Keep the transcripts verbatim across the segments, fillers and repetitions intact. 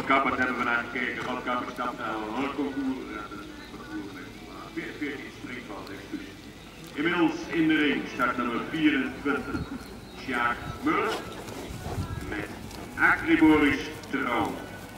Rob Kappert hebben we naar gekeken. Rob Kappert stapt naar een hoorconcours. veertien springveld, excuus. Inmiddels in de ring start nummer vierentwintig. Sjaak Muller met Agriboris Trouw.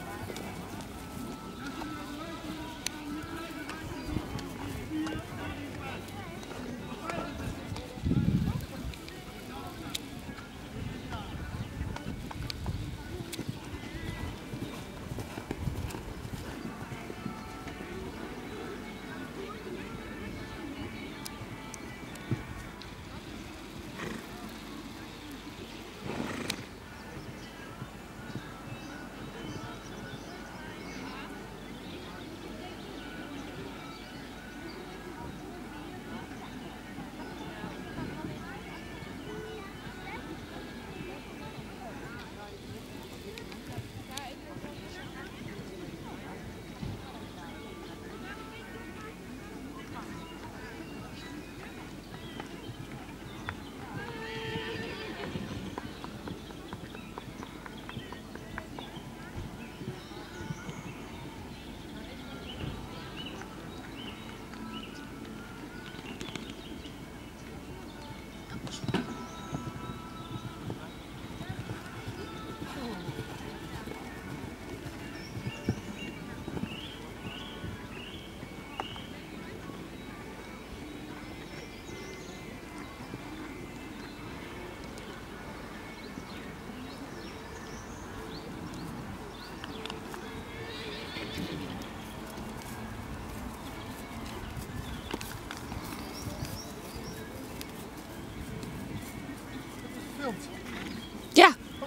Ja.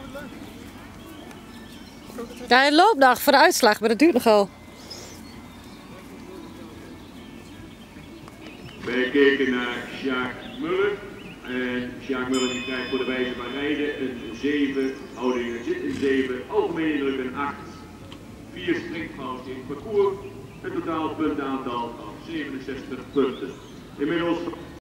Ja, een loopdag voor de uitslag, maar dat duurt nogal. Wij keken naar Sjaak Muller. En Sjaak Muller die krijgt voor de wijze van rijden een zeven, houding zit een zeven, algemeen indruk een acht. vier springfouten in het parcours, het totaal puntaantal van zevenenzestig punten. Inmiddels